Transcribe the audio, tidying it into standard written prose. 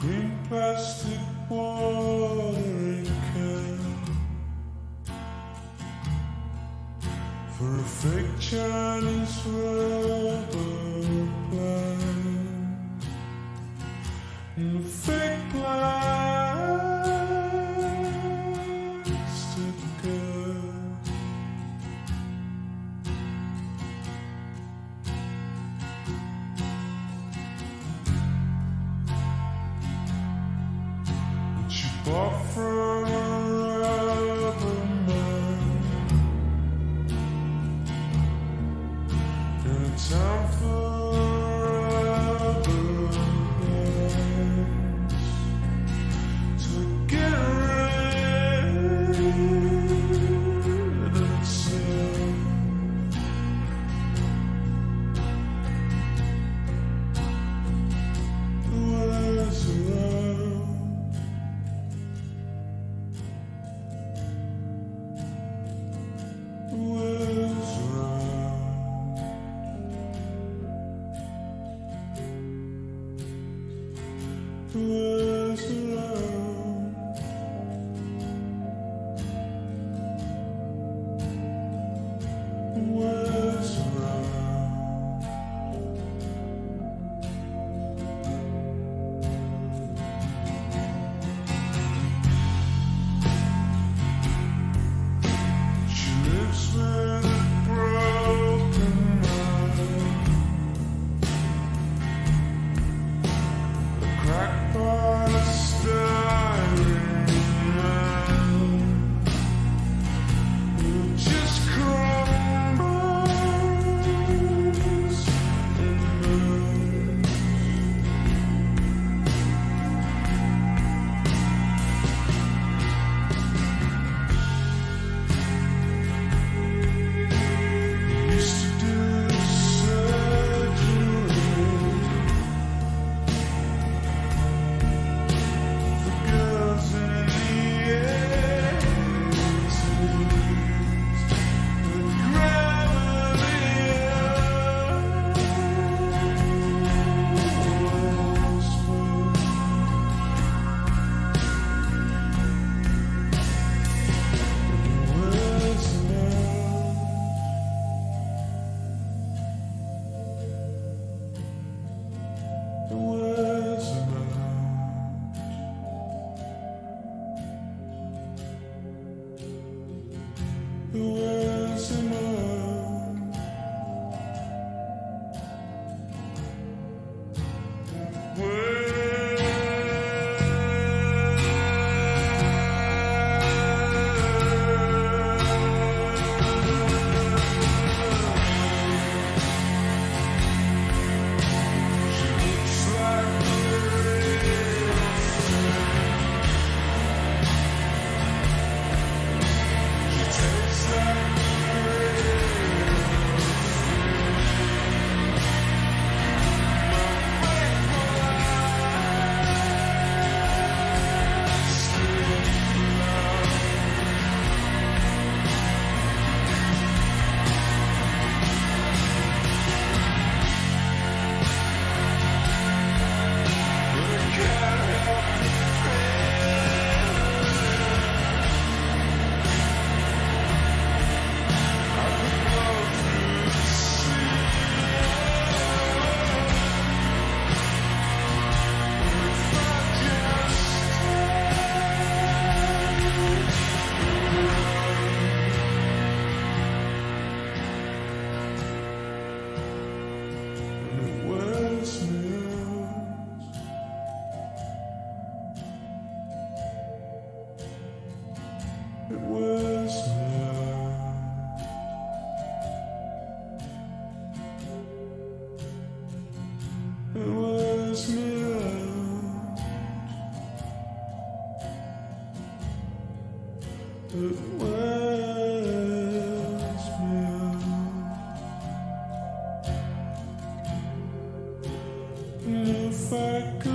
green plastic watering can for a fake Chinese rubber plant and a fake plastic girl. She bought from a rubber man in a town full of rubber bands to get rid of itself. Who was around? Who was around? Who was around? Who was around? She lives with a broken mind, a crackpot of styrene who just crumbles and burns. Used to do surgery for girls in the 80s, but gravity was full. It was around. It was around. She looks like a real friend. She tastes like a real It was meant. It was meant. It was meant. And if I could